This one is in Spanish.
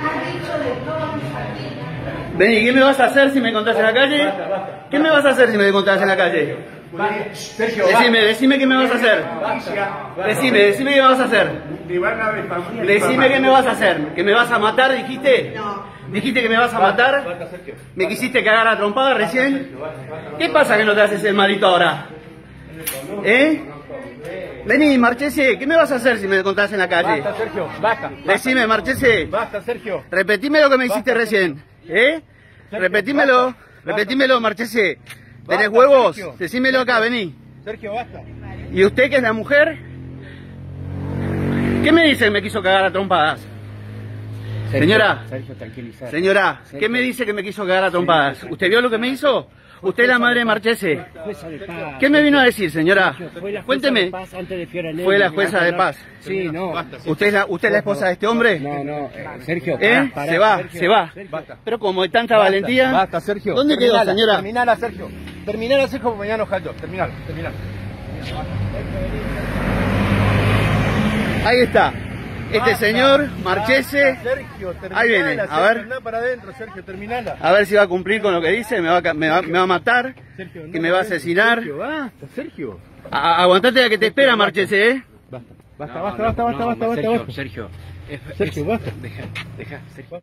Vení, ¿qué me vas a hacer si me contás en la calle? ¿Qué me vas a hacer si me contás en la calle? Decime qué me vas a hacer. Decime qué me vas a hacer. Decime qué me vas a hacer. ¿Que me vas a matar, dijiste? ¿Dijiste que me vas a matar? ¿Me quisiste cagar a trompada recién? ¿Qué pasa que no te haces el malito ahora? ¿Eh? Vení, Marchese, ¿qué me vas a hacer si me contás en la calle? Basta, Sergio, basta. Decime, Marchese. Basta, Sergio. Repetime lo que me hiciste recién. ¿Eh? Repetímelo, Marchese. ¿Tenés huevos? Sergio. Decímelo acá, vení. Sergio, basta. ¿Y usted que es la mujer? ¿Qué me dice que me quiso cagar a trompadas? Señora, Sergio, tranquilízate. Señora, ¿qué me dice que me quiso cagar a trompadas? ¿Usted vio lo que me hizo? Usted es la madre de Marchese. ¿Qué me vino a decir, señora? Cuénteme. Fue la jueza de paz. Sí, no. ¿Usted es la esposa de este hombre? No, Sergio. Se va. Pero como de tanta valentía. Basta, Sergio. ¿Dónde quedó, señora? Terminala, Sergio. Terminala, Sergio, porque mañana enoja yo. Terminala. Ahí está. Este señor, Marchese. Sergio, terminala. Ahí viene, a ver. Anda para adentro, Sergio, terminala. A ver si va a cumplir con lo que dice, me va a matar, Sergio, que me va a asesinar. Sergio, basta, Sergio. Aguantate a que te espera, Marchese, ¿eh? Basta, Sergio, basta. Sergio, Sergio, basta. Deja, Sergio.